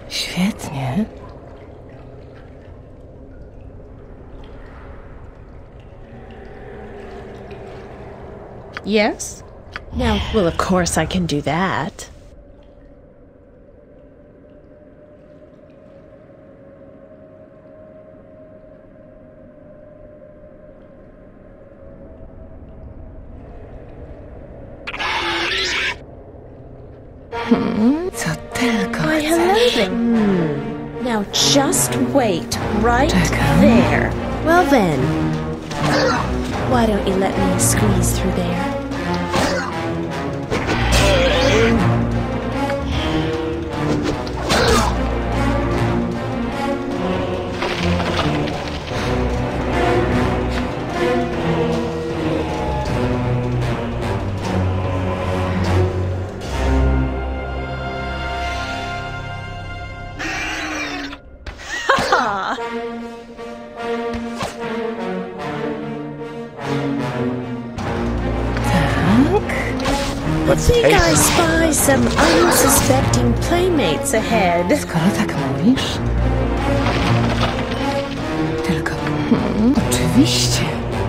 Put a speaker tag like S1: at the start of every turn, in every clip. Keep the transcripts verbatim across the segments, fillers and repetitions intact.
S1: Świetnie.
S2: Yes? Now, well, of course I can do that.
S1: Hmm, co tylko
S2: Why, hello there. Hmm. Now just wait right
S1: Czekam.
S2: there. Well then, why don't you let me squeeze through there? I think I spy some unsuspecting playmates ahead.
S1: Skoro tak mówisz. Tylko... Hmm, oczywiście.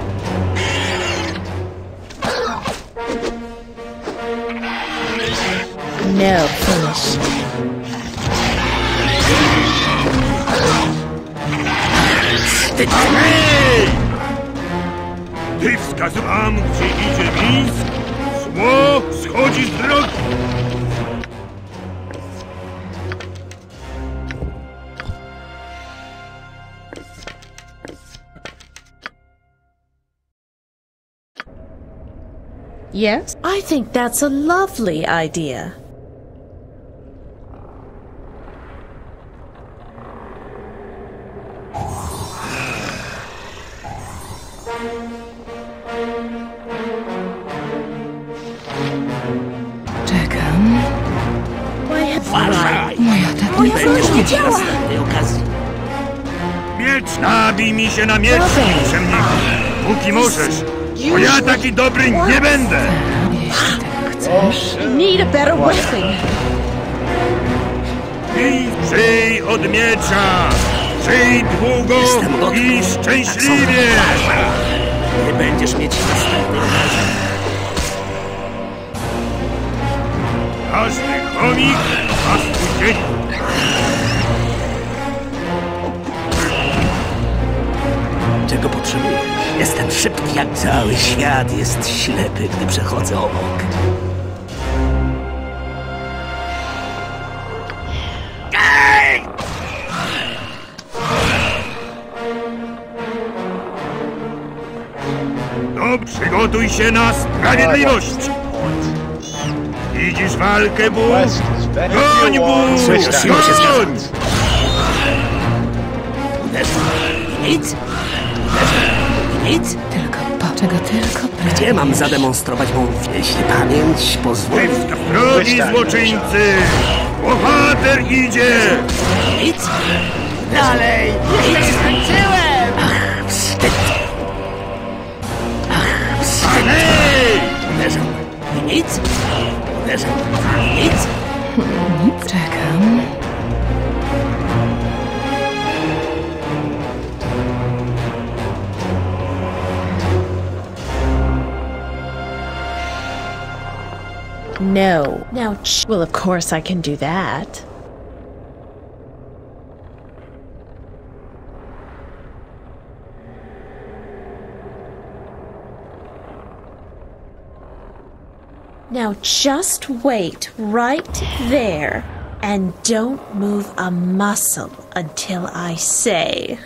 S2: No finish.
S3: Ty wskazywam, gdzie idzie Mińsk. Zło schodzi z drogi.
S2: Yes? I think that's a lovely idea.
S1: Czekam.
S2: Uważaj!
S1: Moja tak nie
S2: Będziesz mieć
S4: następnej okazji.
S3: Miecz nabij mi się na miecz, przemniku, póki możesz. Bo ja taki dobry nie będę.
S1: Jeśli tego chcesz.
S2: Need a better weapon.
S3: I żyj od miecza. Żyj długo i szczęśliwie.
S4: Nie będziesz mieć następnej okazji.
S3: Każdy chomik ma swój dzień.
S4: Czego potrzebuję? Jestem szybki jak cały świat jest ślepy, gdy przechodzę obok.
S3: No, przygotuj się na sprawiedliwość. Widzisz walkę, Bu? Goń, Bu!
S4: Siło się zgadza.
S3: Goń!
S4: Uderzę. Nic? Uderzę. Nic?
S1: Tylko po czego tylko pragniesz.
S4: Gdzie mam zademonstrować mą jeśli pamięć pozwoli?
S3: Drogi złoczyńcy! Bohater idzie!
S4: Nic? Dalej! Nic! Skończyłem! Ach, wstyd! Ach, wstyd!
S3: Hej!
S4: Uderzę. Nic? Uderzę. Nic?
S1: Nic. Czekam.
S2: No. Now, well, of course I can do that. Now just wait right there and don't move a muscle until I say.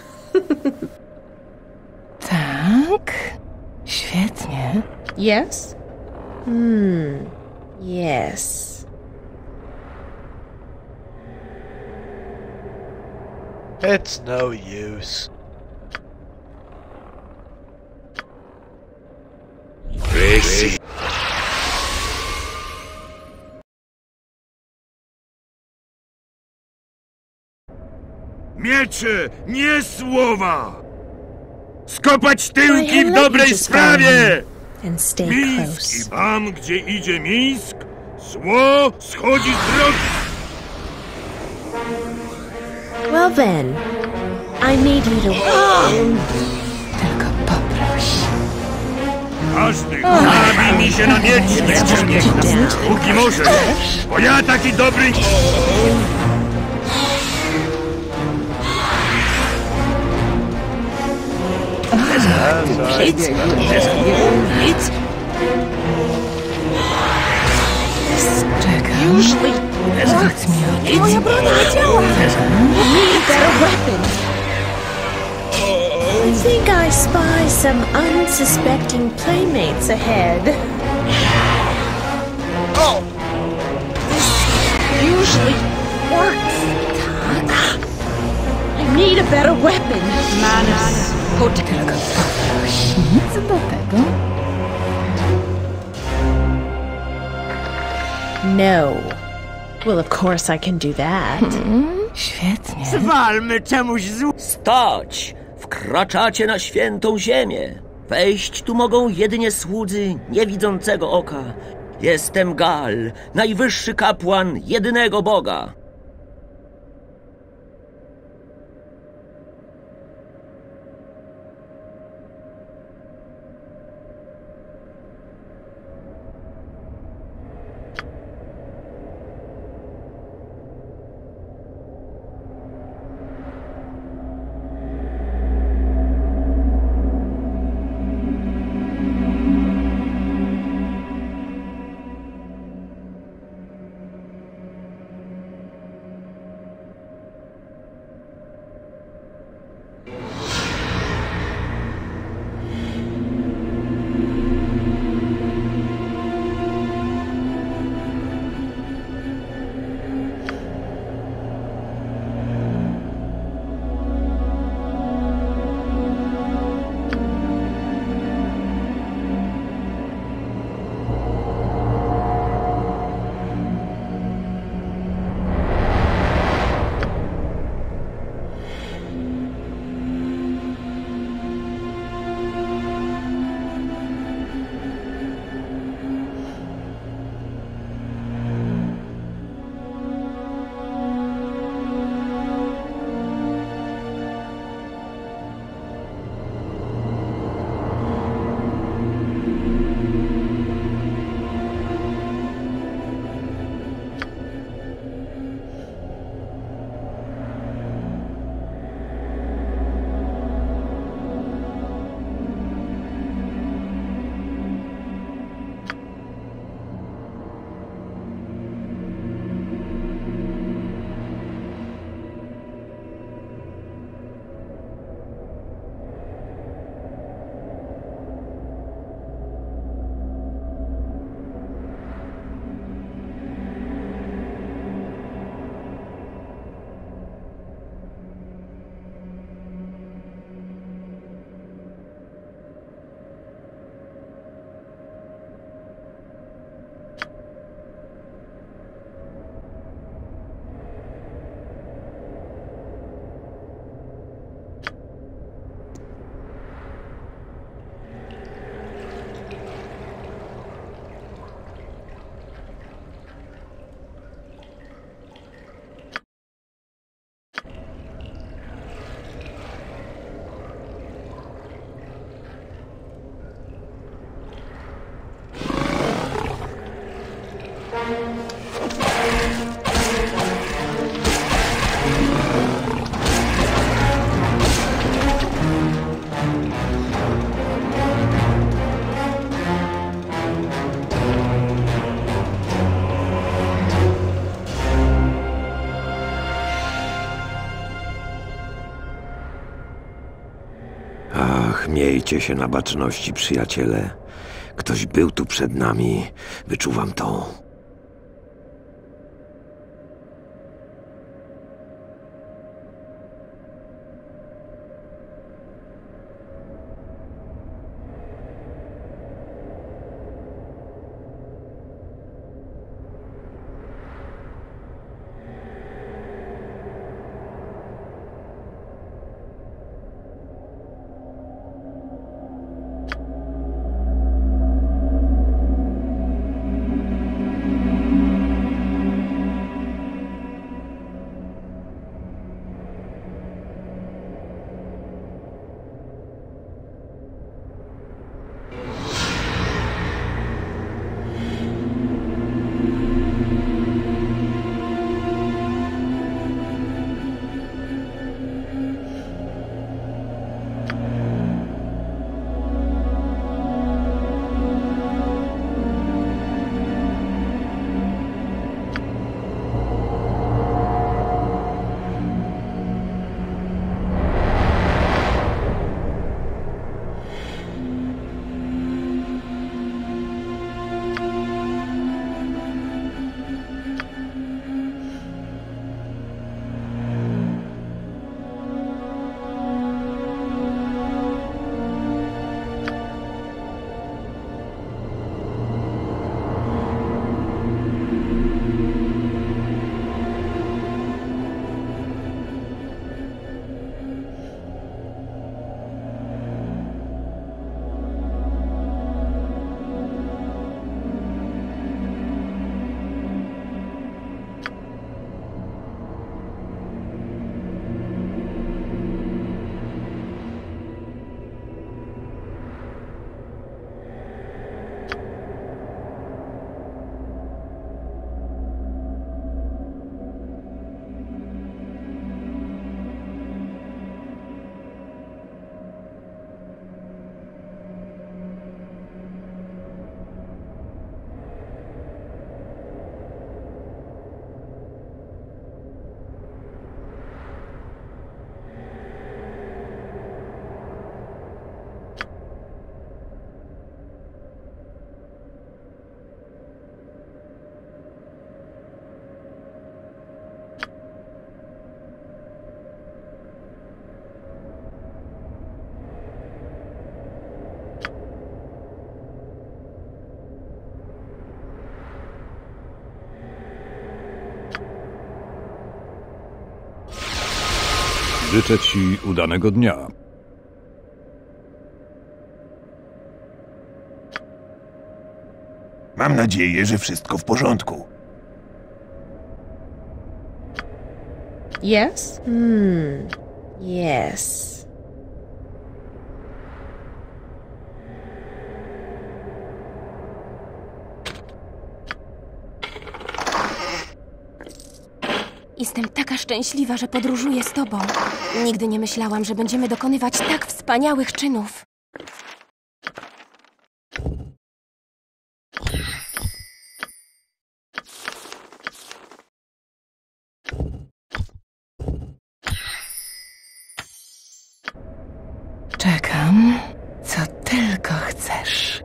S1: Tak. Świetnie.
S2: Yes? Hmm. Yes.
S5: It's no use.
S3: Crazy. Miecze, nie słowa! Skopać tyłki w dobrej sprawie!
S2: And stay
S3: Mińsk
S2: close.
S3: i tam, gdzie idzie Mińsk, zło schodzi z drogi!
S2: Well then, I need you to...
S1: Tylko poproś.
S3: Każdy nabij mi się na miecz śmiertelny, póki możesz, bo ja taki dobry...
S1: Czekam. Powiedz mi o tym.
S2: Moja broń nie działa! Need a better weapon! I think I spy some unsuspecting playmates ahead. Oh! This usually works. I need a better weapon. Manus.
S1: Tylko poproś. Nic do tego.
S2: No. Well, of course I can do that.
S1: Świetnie.
S4: Zwalmy czemuś złu... Stać! Wkraczacie na świętą ziemię. Wejść tu mogą jedynie słudzy niewidzącego oka. Jestem Gal, najwyższy kapłan jedynego Boga.
S6: Ach, miejcie się na baczności, przyjaciele. Ktoś był tu przed nami. Wyczuwam to.
S7: Życzę ci udanego dnia.
S8: Mam nadzieję, że wszystko w porządku.
S2: Yes? Hmm. Yes.
S9: Jestem taka szczęśliwa, że podróżuję z tobą. Nigdy nie myślałam, że będziemy dokonywać tak wspaniałych czynów.
S1: Czekam, co tylko chcesz.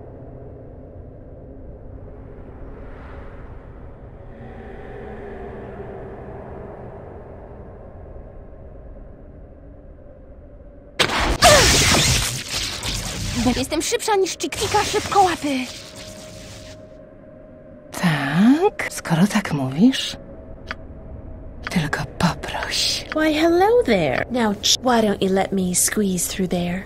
S9: Jestem szybsza niż Chick-Ticka szybkołapy.
S1: Tak, skoro tak mówisz, tylko poproś.
S2: Why, hello there. Now, ch- why don't you let me squeeze through there?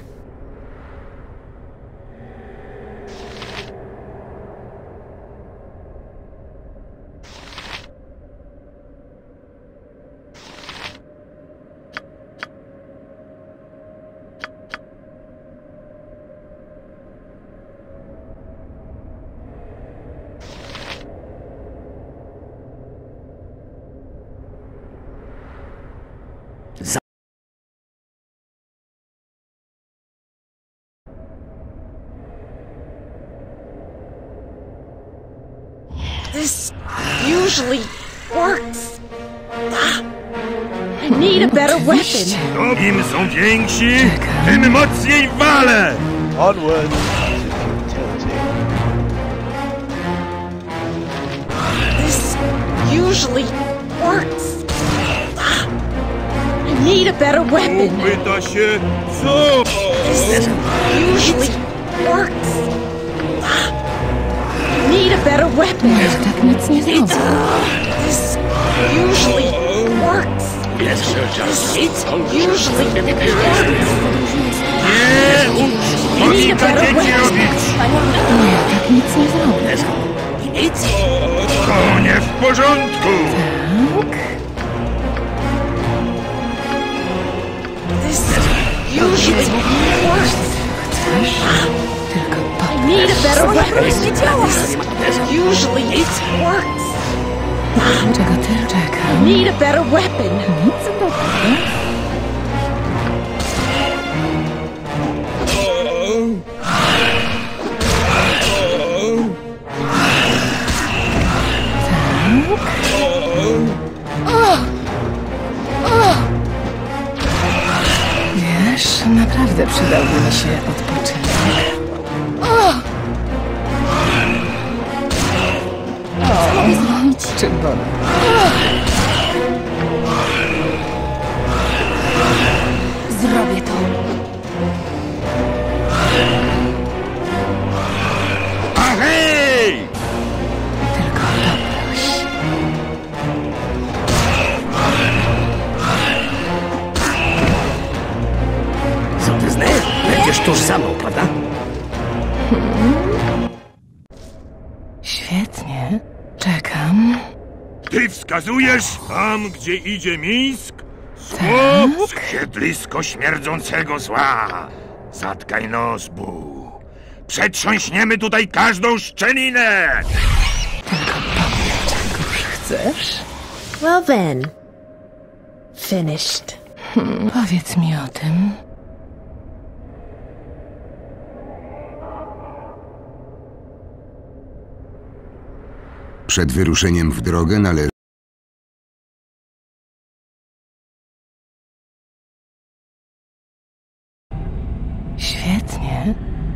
S2: This usually works. Ah, I need a better weapon.
S3: No, im są więksi, tym mocniej wale!
S5: Onward to futility.
S2: This usually works. Ah, I need a better weapon.
S3: Pyta się, co?
S2: This usually works. Ah, I need a better weapon.
S1: Tak nic nie zrobię.
S2: This usually works. This usually works.
S3: Nie ucz Monika dzieci robić!
S1: Nie, tak nic nie zrobię.
S3: To nie w porządku!
S1: Tak?
S2: This usually works.
S1: Chcesz? Tylko
S2: I need a better weapon.
S9: Nie działa.
S2: This usually works.
S1: poproś. Czego ty czekam?
S2: I need a better weapon.
S1: Nic dobrego. Wiesz, naprawdę przydałby mi się odpoczynek. Co mogę zrobić? Czy bolę?
S9: Zrobię to.
S3: A hej!
S1: Tylko poproś.
S4: Co ty znasz? Będziesz tuż za mną, prawda?
S1: Świetnie. Czekam.
S3: Ty wskazujesz tam, gdzie idzie Mińsk?
S1: Tak?
S3: Zło, siedlisko śmierdzącego zła. Zatkaj nos, Bu. Przetrząśniemy tutaj każdą szczelinę!
S1: Czegoż chcesz?
S2: Well then. Finished.
S1: Hmm, powiedz mi o tym.
S10: Przed wyruszeniem w drogę należy
S1: Świetnie.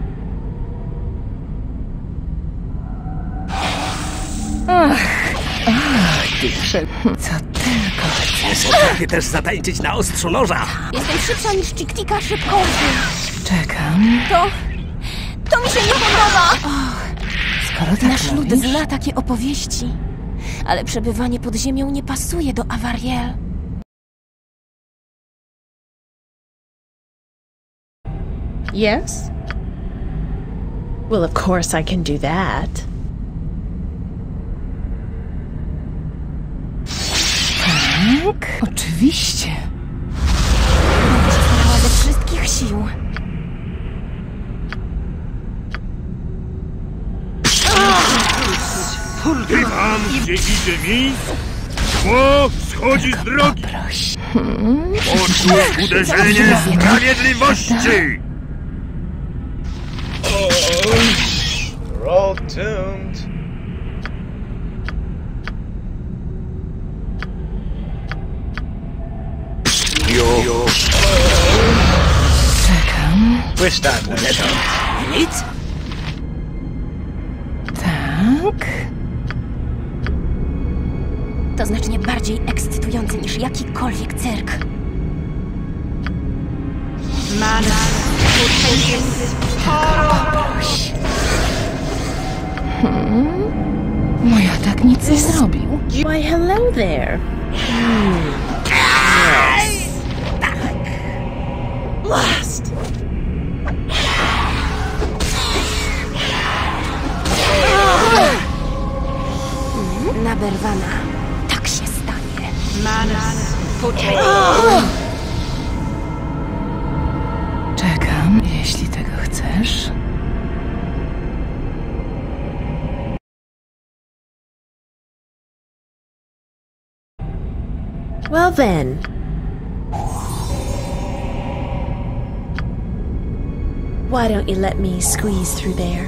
S1: Ach, ach, ty prze... Co tylko chcesz.
S4: Potrafię też zatańczyć na ostrzu noża.
S9: Jestem szybsza niż Chick-Ticka szybkołapy.
S1: Czekam.
S9: To... to mi się nie podoba.
S1: Skoro tak
S9: Nasz lud
S1: mówisz...
S9: zna takie opowieści. Ale przebywanie pod ziemią nie pasuje do Avariel.
S11: Yes? Well, of course I can do that.
S1: Tak, oczywiście.
S9: Będę się starała ze wszystkich sił.
S3: Ty tam, gdzie idzie mis? Zło schodzi z drogi! Poczuł uderzenie sprawiedliwości!
S5: We're all doomed.
S6: Jo.
S1: Czekam.
S5: We're standing no chance.
S4: Nic?
S1: Tak.
S9: To znacznie bardziej ekscytujące niż jakikolwiek cyrk.
S1: Hmm? Mój atak nic nie zrobił.
S11: Why, hello there. Hmm. Yes. Blast!
S9: Naberwana. Tak się stanie.
S1: Czekam, jeśli tego chcesz.
S11: Well then. Why don't you let me squeeze through there?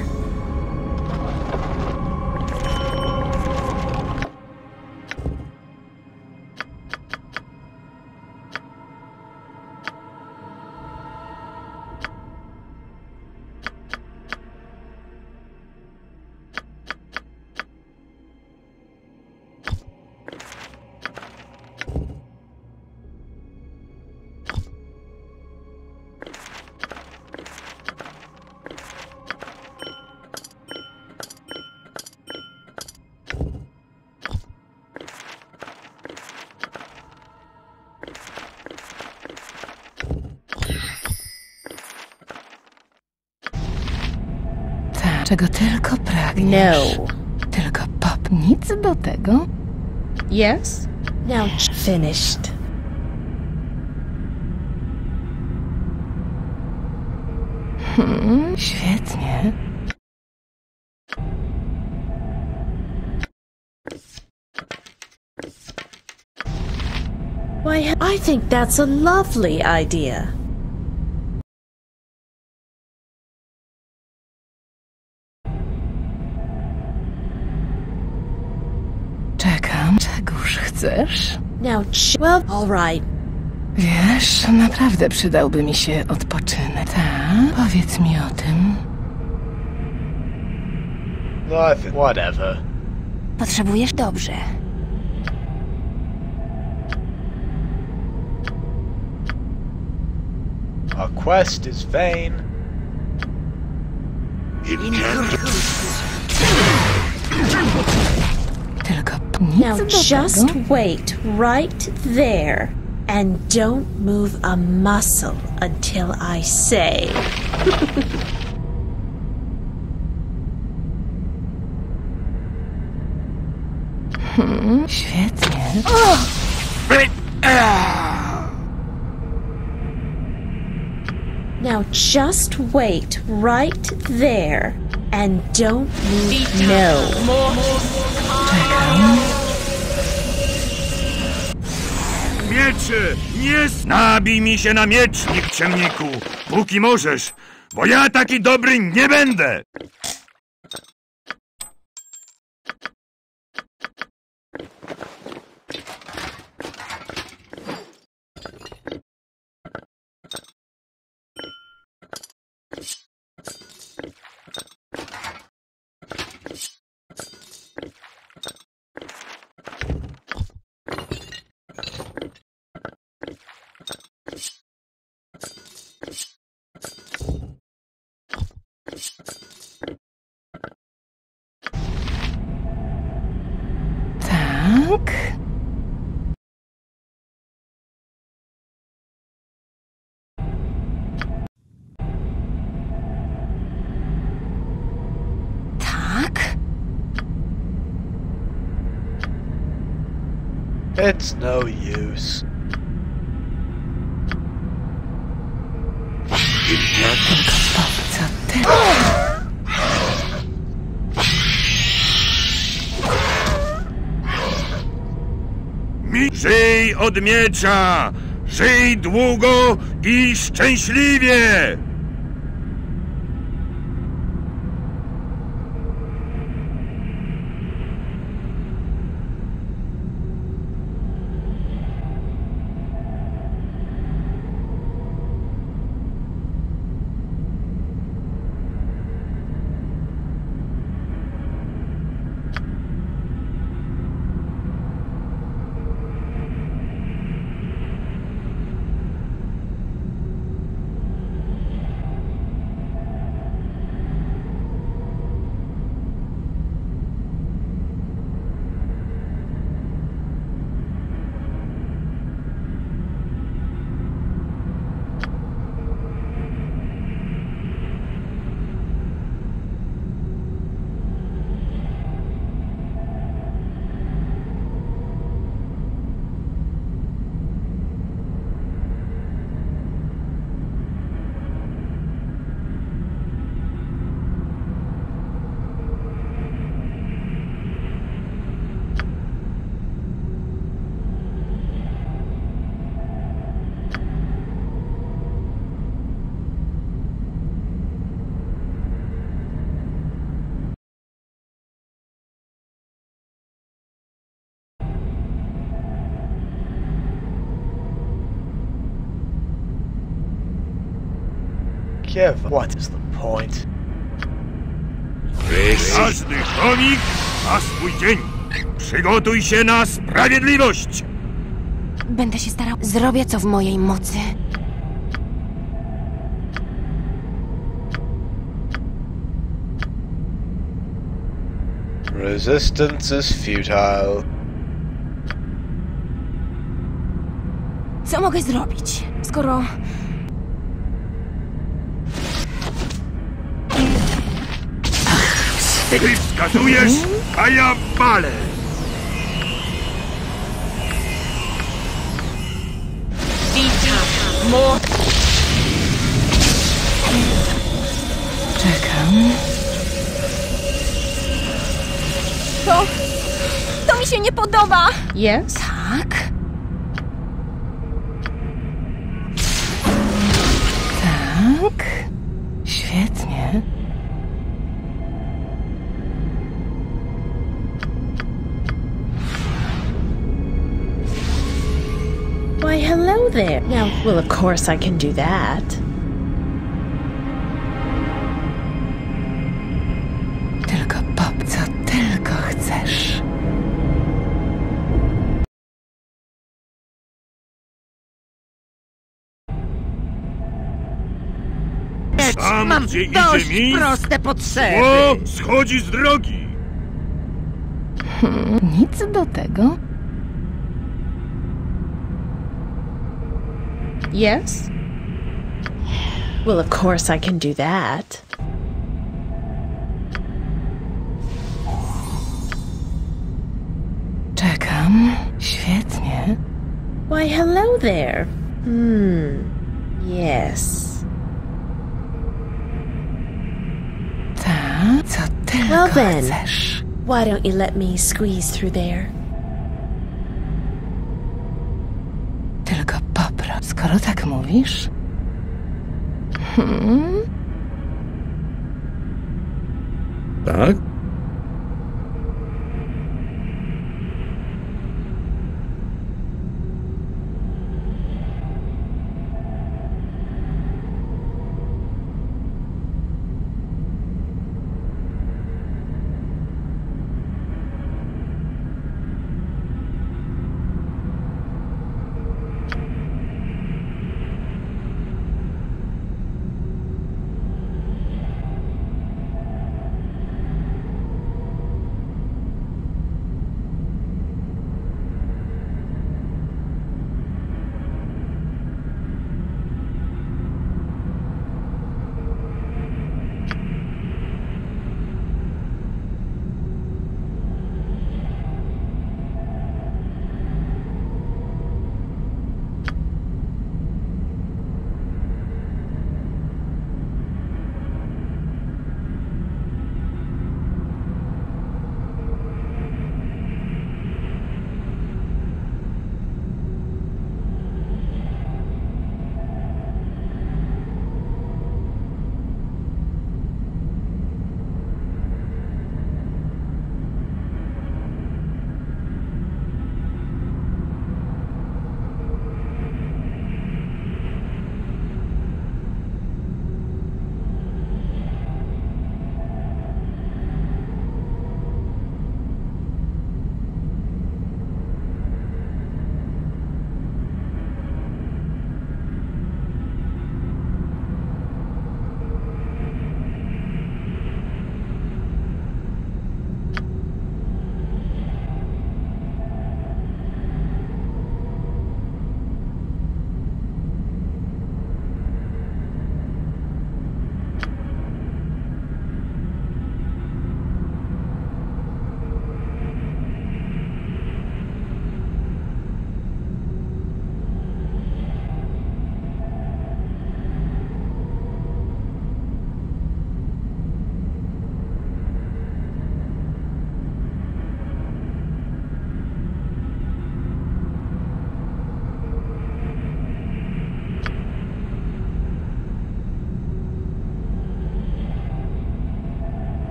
S1: Czego tylko pragniesz.
S11: No.
S1: Tylko pop, nic do tego.
S11: Yes? Now finished.
S1: Hmm, świetnie.
S11: Why, I think that's a lovely idea.
S1: Czekam. Czegóż chcesz?
S11: Now, ch- well, all right.
S1: Wiesz, naprawdę przydałby mi się odpoczynek. Tak? Powiedz mi o tym.
S5: No, I think whatever.
S9: Potrzebujesz dobrze.
S5: Our quest is vain.
S1: Tylko nic
S11: Now
S1: do
S11: just
S1: tego.
S11: wait right there and don't move a muscle until I say.
S1: Hmm, świetnie.
S11: Now just wait right there and don't move. No.
S1: Czekam.
S3: Miecze! Nie nabij mi się na miecznik, ciemniku, póki możesz, bo ja taki dobry nie będę!
S5: It's no use.
S1: Co ty?
S3: Mi żyj od miecza! Żyj długo i szczęśliwie!
S5: Give. What is the point?
S3: Każdy chronik ma swój dzień. Przygotuj się na sprawiedliwość!
S9: Będę się starał. Zrobię co w mojej mocy.
S5: Resistance is futile.
S9: Co mogę zrobić, skoro...
S3: Ty wskazujesz, a ja walę!
S1: Czekam.
S9: To... to mi się nie podoba!
S2: Yes?
S9: Tak?
S1: Tak. Świetnie.
S11: Why, hello there. Now, well, of course I can do that.
S1: Tylko pop, co tylko chcesz.
S3: Tam,
S12: Mam
S3: gdzie
S12: dość
S3: idzie mi,
S12: proste potrzeby.
S3: o, schodzi z drogi!
S1: Hmm, nic do tego.
S11: Yes? Well, of course I can do that.
S1: Czekam. Świetnie.
S11: Why, hello there. Hmm. Yes.
S1: Tak, co tylko
S11: Well then,
S1: chcesz.
S11: why don't you let me squeeze through there?
S1: Tylko poproś, skoro tak mówisz. Hmm?
S7: Tak?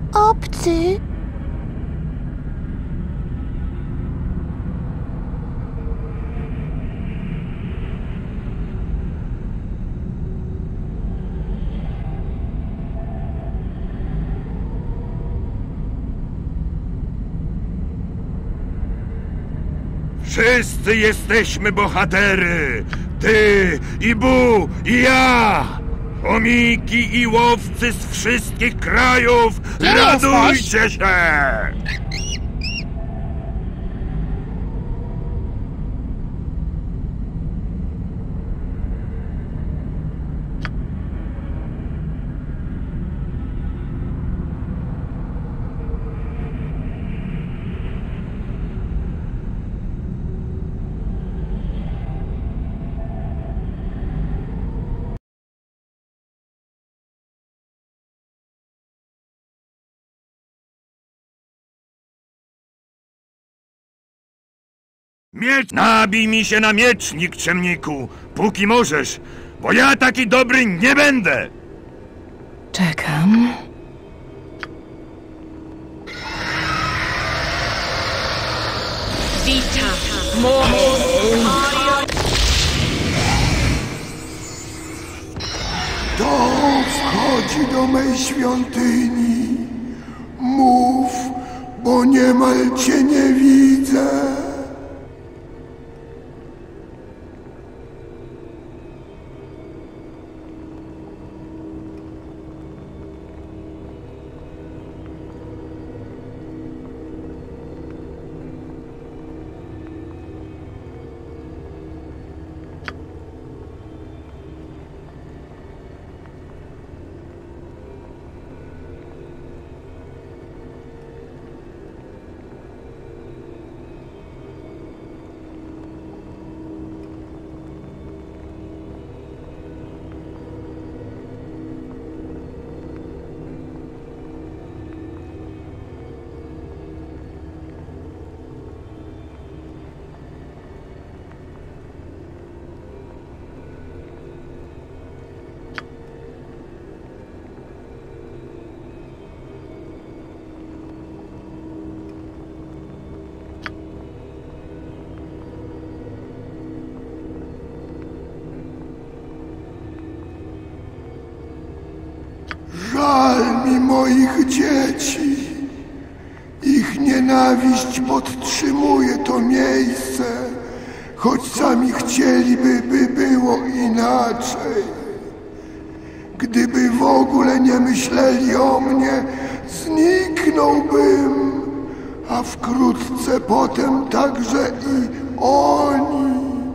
S9: obcy.
S3: Wszyscy jesteśmy bohatery! Ty i Bu i ja! Chomiki i łowcy z wszystkich krajów!
S9: Gdzie
S3: Radujcie
S9: jesteś?
S3: się! Miecz! Nabij mi się na miecz, nikczemniku, póki możesz, bo ja taki dobry nie będę!
S1: Czekam.
S12: Kto wchodzi do mej świątyni? Mów, bo niemal cię nie widzę. Żal mi moich dzieci. Ich nienawiść podtrzymuje to miejsce, choć sami chcieliby, by było inaczej. Gdyby w ogóle nie myśleli o mnie, zniknąłbym, a wkrótce potem także i oni.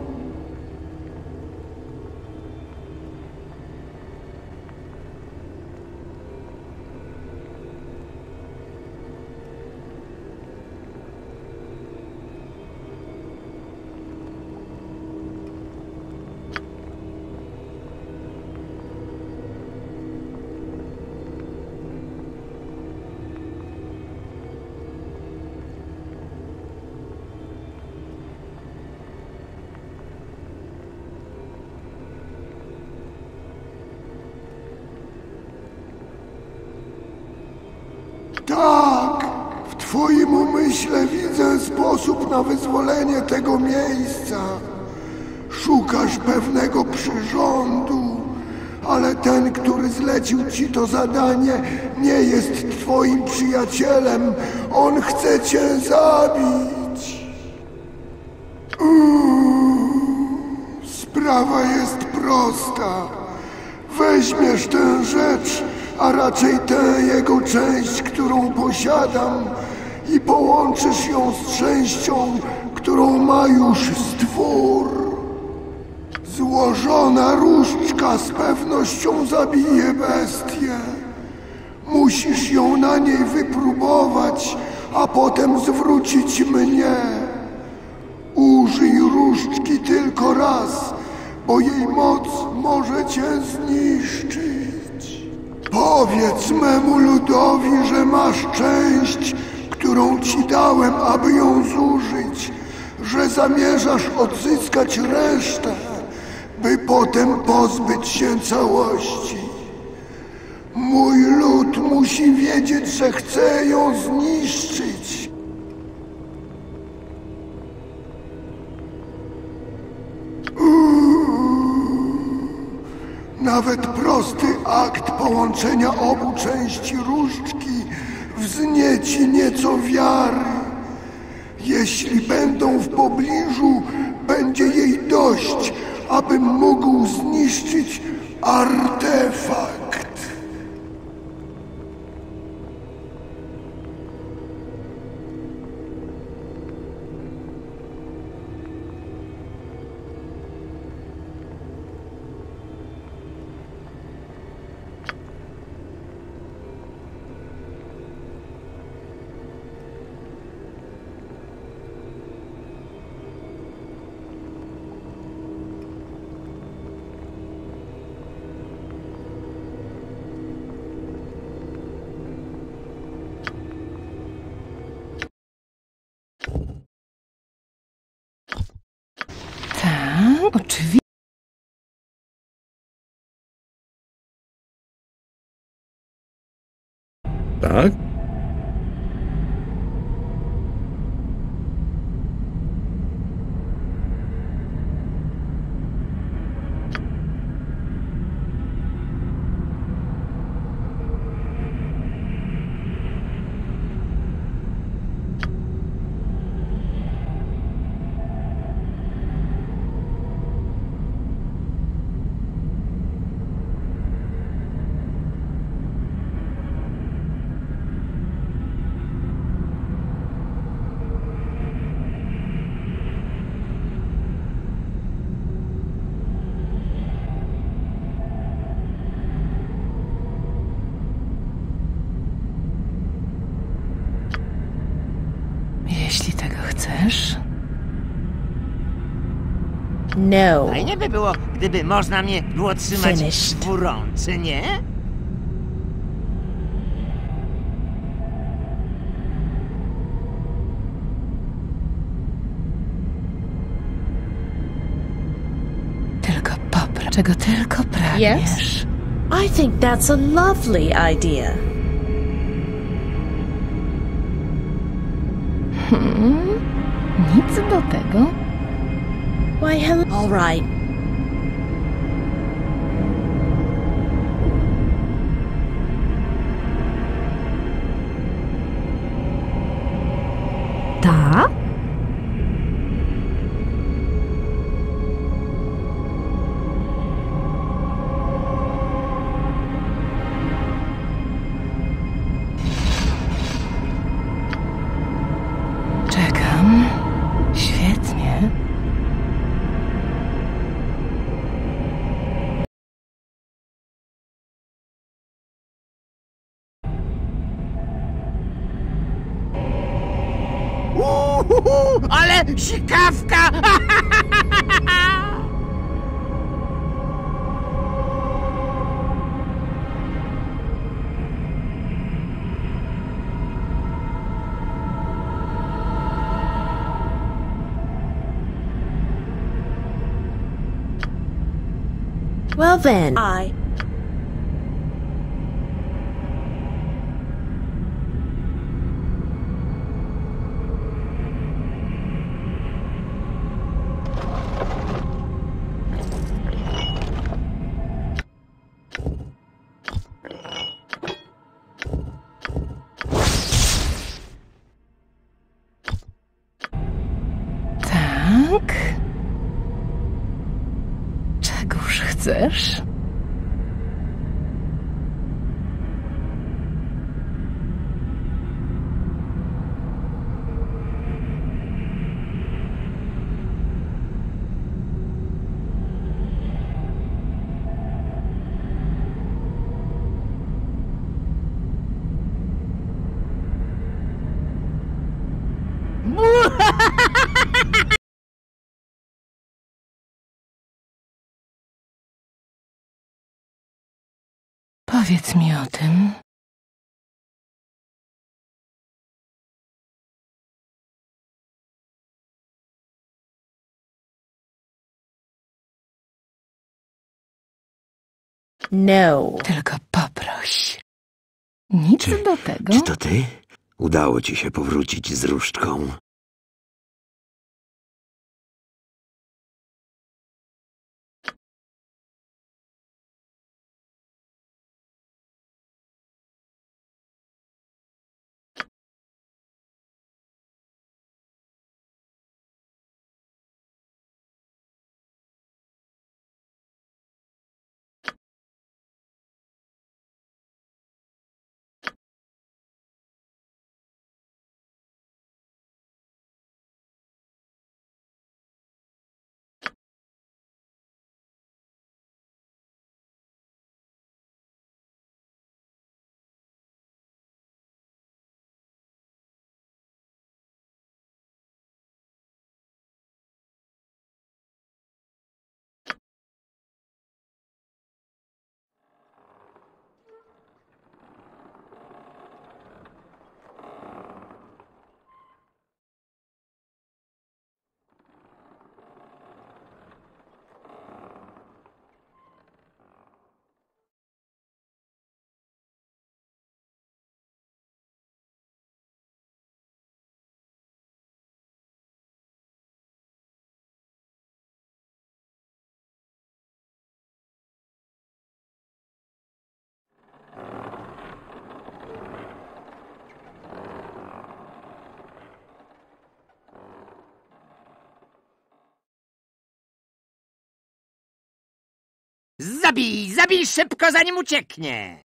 S12: Tak, w twoim umyśle widzę sposób na wyzwolenie tego miejsca. Szukasz pewnego przyrządu, ale ten, który zlecił ci to zadanie, nie jest twoim przyjacielem. On chce cię zabić. Uuu, sprawa jest prosta. Weźmiesz tę rzecz, a raczej tę jego część, którą posiadam, i połączysz ją z częścią, którą ma już stwór. Złożona różdżka z pewnością zabije bestię. Musisz ją na niej wypróbować, a potem zwrócić mnie. Użyj różdżki tylko raz, bo jej moc może cię zniszczyć. Powiedz memu ludowi, że masz część, którą ci dałem, aby ją zużyć, że zamierzasz odzyskać resztę, by potem pozbyć się całości. Mój lud musi wiedzieć, że chcę ją zniszczyć. Nawet prosty akt połączenia obu części różdżki wznieci nieco wiary. Jeśli będą w pobliżu, będzie jej dość, abym mógł zniszczyć artefakt.
S1: Tak, oczywiście.
S7: Tak?
S1: Jeśli tego chcesz.
S11: No.
S13: Fajnie by było, gdyby można mnie było trzymać
S11: Finished.
S13: w rące, nie?
S1: Tylko popra... Czego tylko pragniesz.
S11: Yes? I think that's a lovely idea.
S1: Hmm? Nic do tego.
S11: Why, hello. All right.
S2: Ta?
S1: Czekam. Świetnie.
S13: Uhuhu, ale sikawka!
S11: Well then, I...
S1: Tak? Czegóż chcesz? Powiedz mi o tym.
S11: No.
S1: Tylko poproś. coś. Nic
S6: Czy-
S1: do tego.
S6: Czy to ty? Udało ci się powrócić z różdżką.
S13: Zabij, zabij szybko, zanim ucieknie!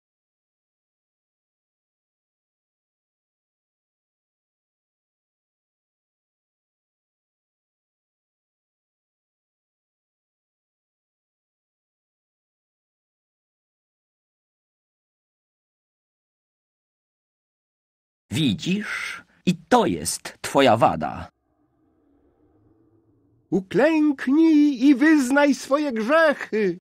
S4: Widzisz? I to jest twoja wada.
S14: Uklęknij i wyznaj swoje grzechy.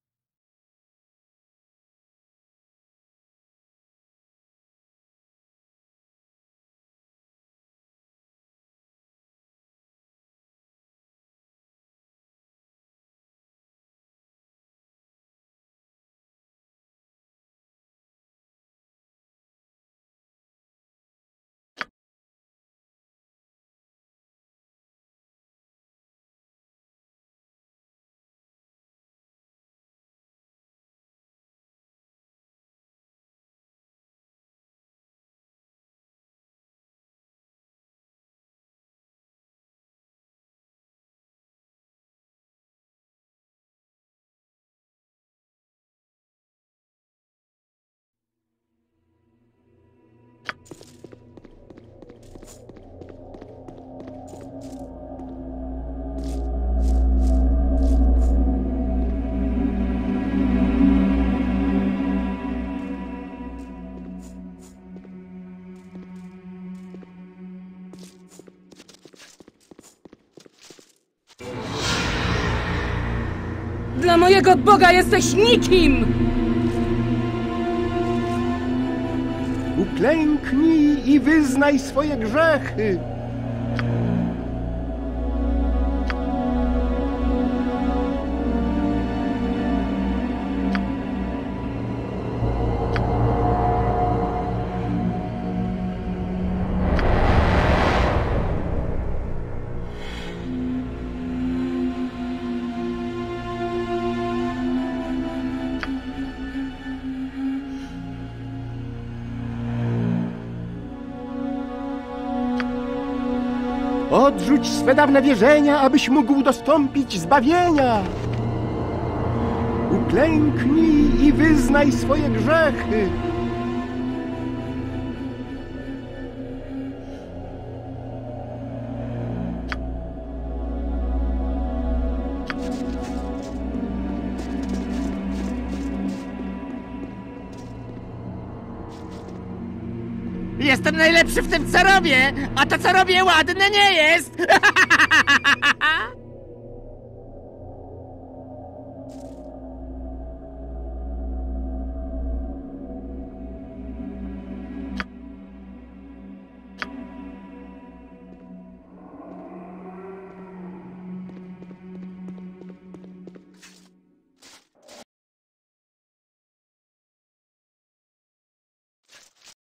S1: Dla mojego Boga jesteś nikim!
S14: Uklęknij i wyznaj swoje grzechy. Odrzuć swe dawne wierzenia, abyś mógł dostąpić zbawienia. Uklęknij i wyznaj swoje grzechy.
S13: Jestem najlepszy w tym, co robię, a to, co robię, ładne nie jest!